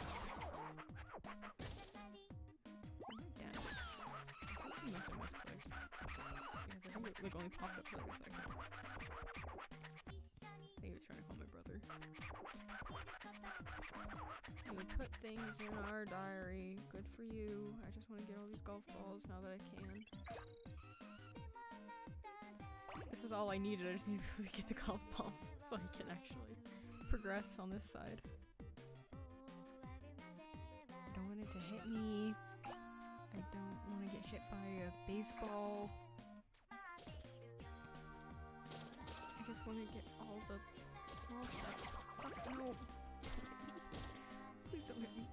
B: I must have misclicked. Because I think it like, only popped up for like a second. I think he was trying to call my brother. You would put things in our diary. Good for you. I just want to get all these golf balls now that I can. This is all I needed. I just need to get the golf balls so I can actually progress on this side. I don't want it to hit me. I don't want to get hit by a baseball. I just want to get all the small stuff. Stop. No. Please don't hit me.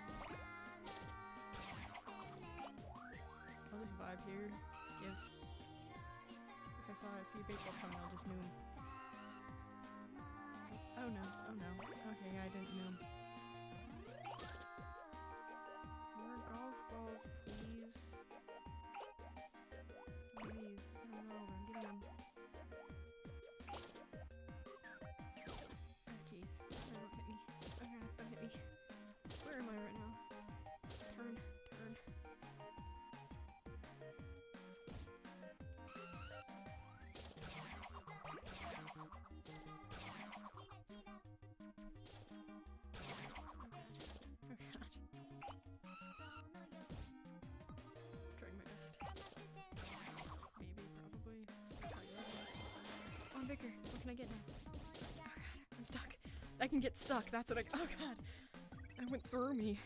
B: I'll just vibe here. Give. If I saw I see a baseball coming, I'll just noom. Oh no. Oh no. Okay, yeah, I didn't noom. More golf balls, please. Please. I don't know. I'm getting them. Oh jeez. No, don't hit me. Oh god, don't hit me. Where am I right now? on, bigger. What can I get now? Oh god, I'm stuck. I can get stuck. That's what I. Oh god, I went through me.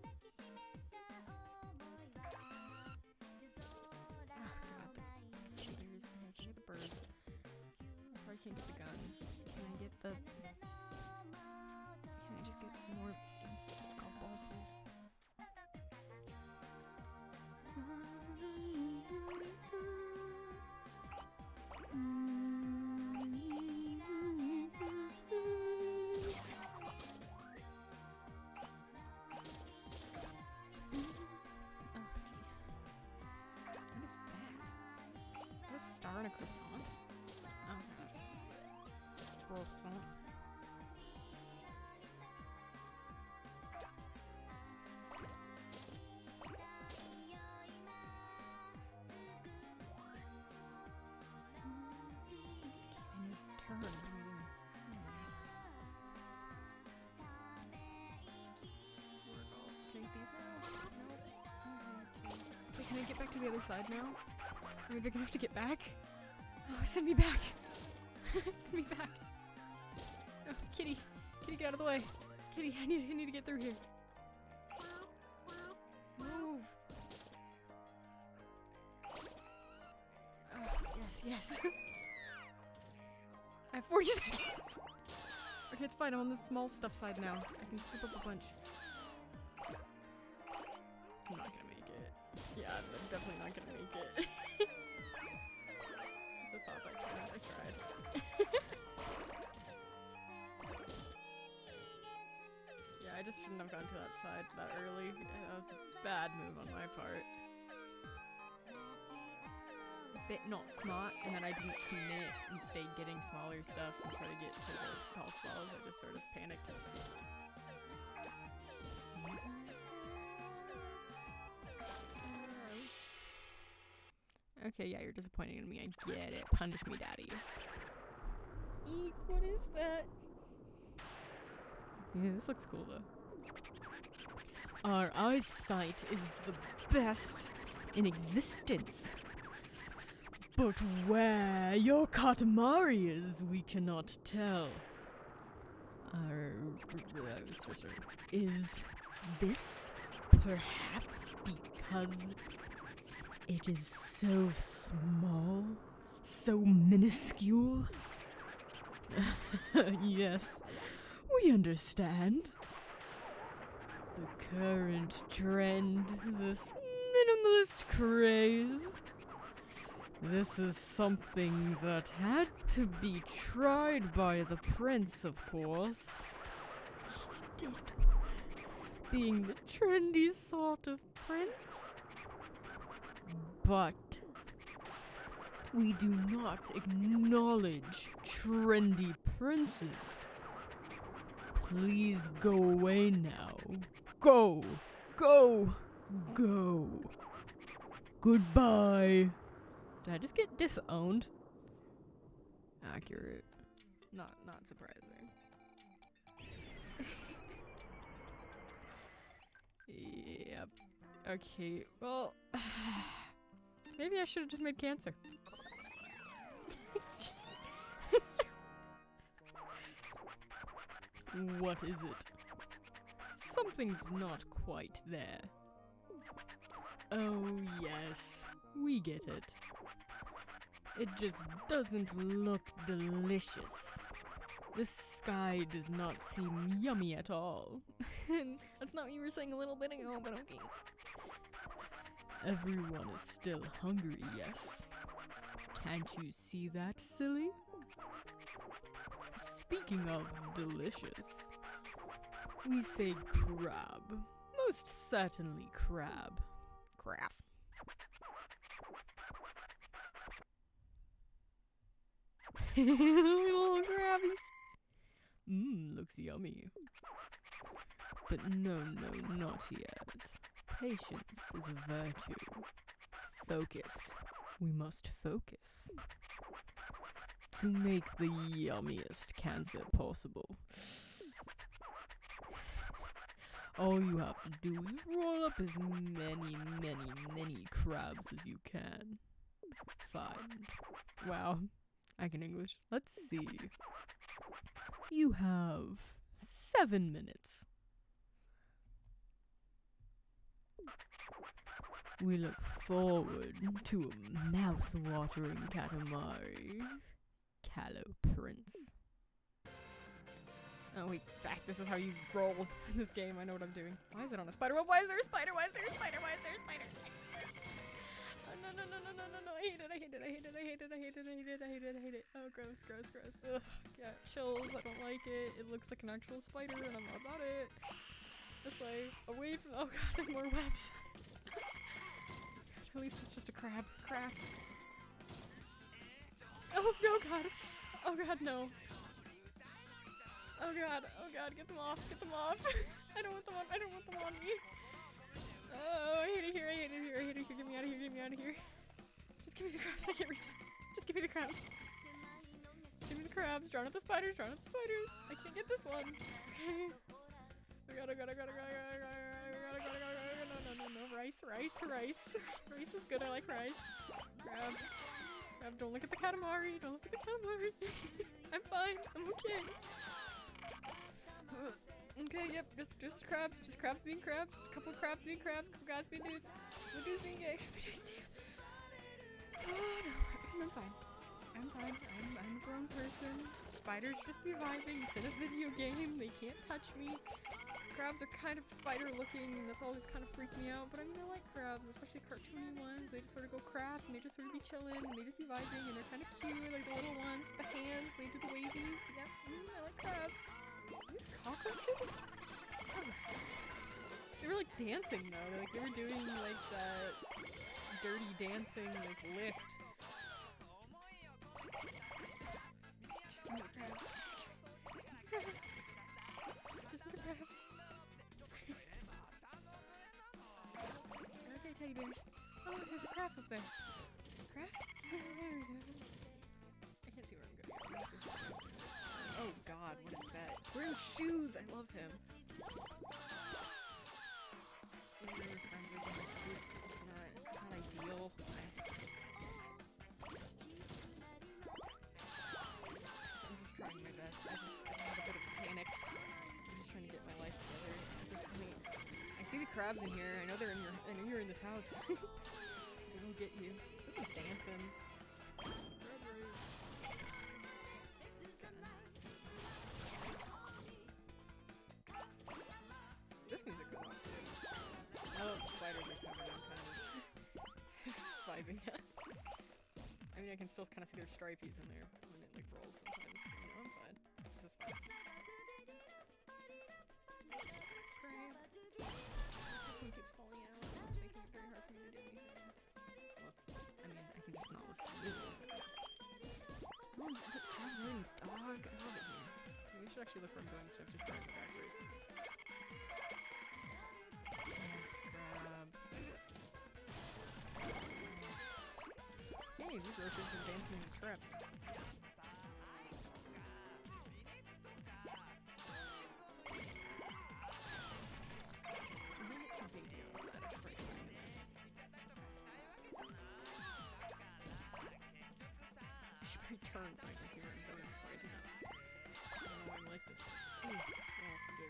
B: Can't get the guns. Can I get the... Can I just get more golf balls, please? What is that? Is this a star and a croissant? Oh god. Croissant. Can you turn? Can I get these now? Nope. Okay. Wait, can I get back to the other side now? Am I big enough to get back? Oh, send me back! Send me back! Oh, kitty! Kitty, get out of the way! Kitty, I need, I need to get through here. Move! Oh, yes, yes! I have forty seconds! Okay, it's fine, I'm on the small stuff side now. I can scoop up a bunch. I'm not gonna make it. Yeah, I'm definitely not gonna make it. It's a thought that counts, I tried. Yeah, I just shouldn't have gone to that side that early. That was a bad move on my part. A bit not smart, and then I didn't commit and stayed getting smaller stuff and try to get to those golf balls. I just sort of panicked. Okay, yeah, you're disappointing in me. I get it. Punish me, daddy. Eek, what is that? Yeah, this looks cool, though. Our eyesight is the best in existence. But where your Katamari is, we cannot tell. Our... Is this perhaps because it is so small, so minuscule? Yes, we understand. The current trend, this minimalist craze. This is something that had to be tried by the prince, of course. He did. Being the trendy sort of prince. But we do not acknowledge trendy princes. Please go away now. Go! Go! Go! Goodbye! Did I just get disowned? Accurate. Not not surprising. Yep. Okay, well, maybe I should have just made cancer. What is it? Something's not quite there. Oh yes, we get it. It just doesn't look delicious. This sky does not seem yummy at all. That's not what you were saying a little bit ago, but okay. Everyone is still hungry, yes? Can't you see that, silly? Speaking of delicious, we say crab. Most certainly crab. Crab. Little crabbies. Mmm, looks yummy. But no, no, not yet. Patience is a virtue. Focus. We must focus. To make the yummiest cancer possible. All you have to do is roll up as many, many, many crabs as you can. Find. Wow.
A: I can English. Let's see. You have seven minutes. We look forward to a mouth-watering Katamari. Callow Prince. Oh wait, back. This is how you roll in this game. I know what I'm doing. Why is it on a spider web? Why is there a spider? Why is there a spider? Why is there a spider? Oh, no, no, no, no, no, no, no. I hate it. I hate it. I hate it. I hate it. I hate it. I hate it. I hate it. I hate it. Oh, gross, gross, gross. Ugh. Yeah, chills. I don't like it. It looks like an actual spider and I'm not about it. This way. Away from- oh god, there's more webs. At least it's just a crab. Crap. Oh, no, god. Oh god, no. Oh god, oh god, get them off, get them off. I don't want them on, I don't want them on me. Oh, I hate it here, I hate it here, I hate it here. Get me out of here, get me out of here. Just give me the crabs, I can't reach them. Just give me the crabs. Just give me the crabs, drown out the spiders, drown out the spiders. I can't get this one. Okay. I gotta, gotta, gotta, gotta, gotta, gotta, gotta, gotta, gotta, no, no, no, no, rice, rice, rice. Rice is good, I like rice. Crab. Crab, don't look at the Katamari, don't look at the Katamari. I'm fine, I'm okay. Okay, yep, just just crabs, just crabs being crabs, a couple of crabs being crabs, couple guys being dudes, couple dudes being gay. Steve. Oh no, I'm fine. I'm fine. I'm I'm a grown person. Spiders just be vibing. It's in a video game. They can't touch me. Crabs are kind of spider looking, and that's always kind of freaked me out. But I mean, I like crabs, especially cartoony ones. They just sort of go crab, and they just sort of be chilling, and they just be vibing, and they're kind of cute, like the little ones with the hands. They do the wavies. Yep, mm, I like crabs. These cockroaches? Gross. They were like dancing though. They like they were doing like that dirty dancing like lift. Just, just give me the crabs. Just give me the crabs. Just give me the crabs. Okay, teddy bears. Oh look, there's a crab up there. Crab? There we go. I can't see where I'm going. Oh god, what is that? He's wearing shoes! I love him. Your friends are getting spooked. It's not, not ideal. I, I'm just trying my best. I just I have a bit of a panic. I'm just trying to get my life together at this point. I see the crabs in here. I know they're in your I know you're in this house. They will get you. This one's dancing. This music goes on too. Now that the spiders are covered, I'm kind of just vibing. I mean, I can still kind of see their stripies in there when it like rolls sometimes. You know, I'm fine. This is fine. Crab. Everything keeps falling out. It's making it very hard for me to do anything. Well, I mean, I can just not listen to music. I just... Oh, it's a crab-wearing dog. I love it here. Maybe I should actually look where I'm going instead of just driving backwards. Crab. Hey, these roaches are dancing in a trap. I'm gonna get too big to go inside. I should break it. I should return so I can see where I'm going before I do that. I don't know why I'm like this. Ooh, yeah, skiv.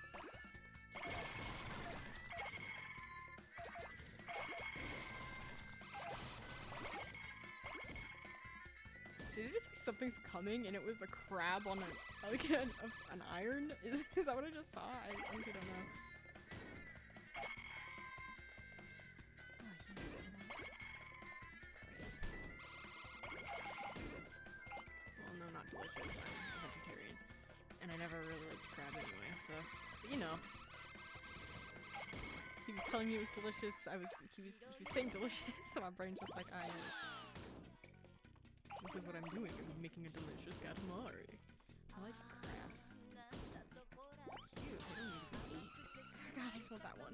A: Did you just see something's coming and it was a crab on a, like an, an iron? Is, is that what I just saw? I honestly don't know. Oh, I can't use that. Well, no, not delicious. I'm a vegetarian. And I never really liked crab anyway, so, but you know. He was telling me it was delicious, I was, he was, he was saying delicious, so my brain's just like, ah, yes. This is what I'm doing. I'm making a delicious Katamari. I like crafts. Cute. They don't need to be ate. God, I just want that one.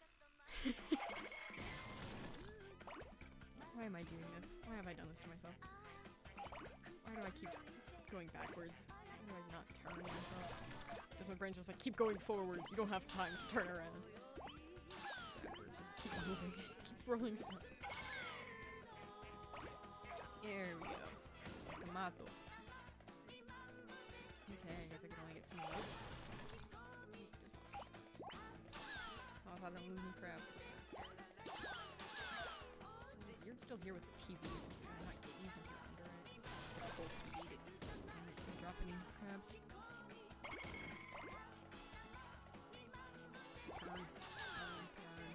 A: Why am I doing this? Why have I done this to myself? Why do I keep going backwards? Why do I not turn myself? Because my brain's just like, keep going forward. You don't have time to turn around. Backwards. Just keep moving. Just keep rolling stuff. There we go.
B: Tomato. Okay, I guess I can only get some of those. Oh, I thought I'm losing crap. You're still here with the T V. I'm not getting you since you're under it. The whole T V. Damn it, didn't drop any crabs. Turn. Turn, turn.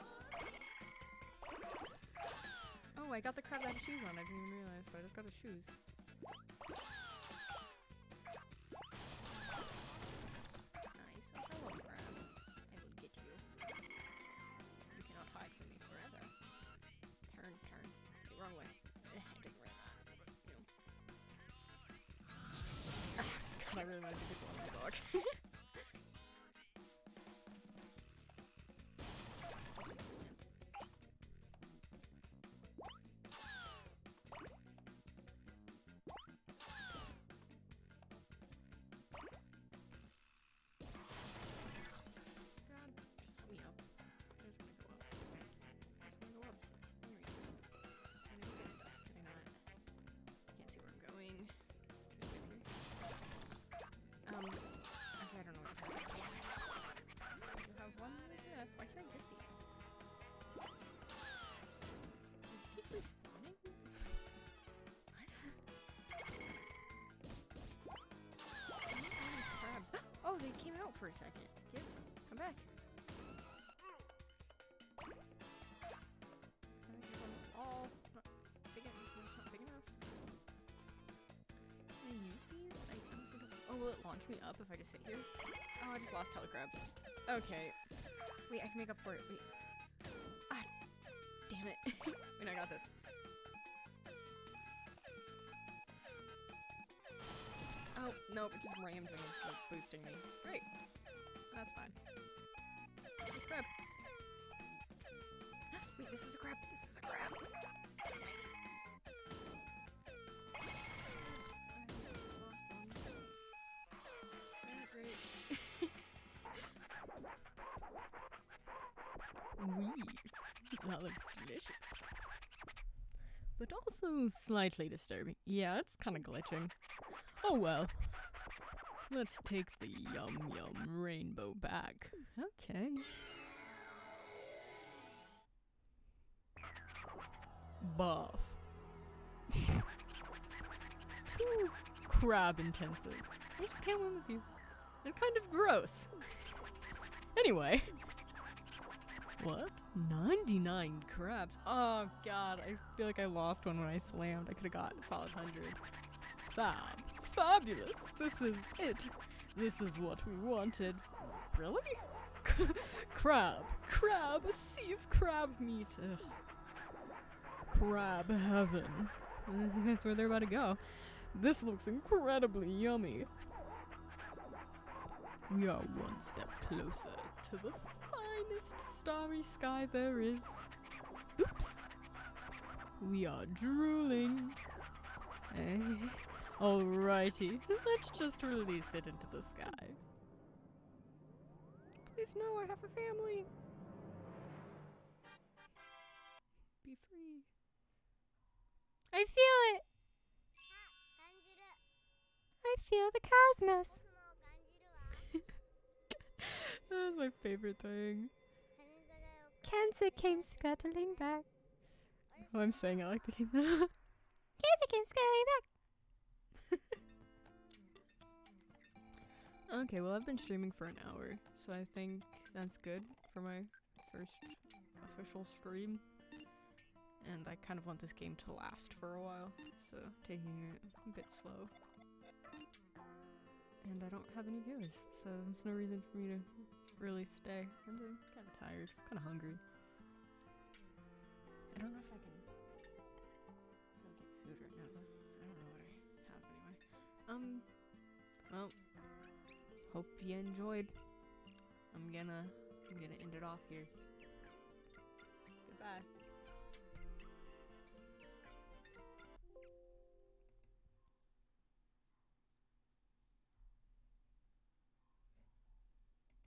B: Oh, I got the crab that had shoes on. I didn't even realize, but I just got his shoes. Nice. Oh, hello, crab. I will get you. You cannot hide from me forever. Turn, turn. Okay, wrong way. Eh, it doesn't really matter, but, you know. God, I really wanted to get one on my dog. Um, okay, I don't know what just happened. You have one left. Why can't I get these? They just keep respawning? What? I need all these crabs. Oh, they came out for a second. Give. Come back. Can I give them all? Not big enough. It's not big enough. Can I use these? I honestly don't. Oh, will it launch me up if I just sit here? Oh, I just lost telegrabs. Okay. Wait, I can make up for it. Wait. Ah, damn it. Wait, I got this. Oh, nope, it just rammed me instead of boosting me. Great. That's fine. There's a crab. Wait, this is a crab. This is a crab. Exciting. Wee. That looks delicious. But also slightly disturbing. Yeah, it's kind of glitching. Oh well. Let's take the yum yum rainbow back. Okay. Buff. Too crab intensive. I just can't win with you. And kind of gross. Anyway. What? ninety-nine crabs? Oh god, I feel like I lost one when I slammed. I could have got a solid one hundred. Fab. Fabulous. This is it. This is what we wanted. Really? Crab. Crab. A sea of crab meat. Ugh. Crab heaven. That's where they're about to go. This looks incredibly yummy. We are one step closer to the finest starry sky there is. Oops. We are drooling. Eh. Alrighty, let's just release it into the sky. Please no, I have a family. Be free. I feel it. I feel the cosmos. That was my favorite thing. Cancer came scuttling back. Oh, I'm saying it like the king. Cancer came scuttling back. Okay, well I've been streaming for an hour, so I think that's good for my first official stream. And I kind of want this game to last for a while, so taking it a bit slow. And I don't have any viewers, so there's no reason for me to really stay. And I'm kind of tired, kind of hungry. I don't know if I can really get food right now, though. I don't know what I have anyway. Um, well, hope you enjoyed. I'm gonna, I'm gonna end it off here. Goodbye.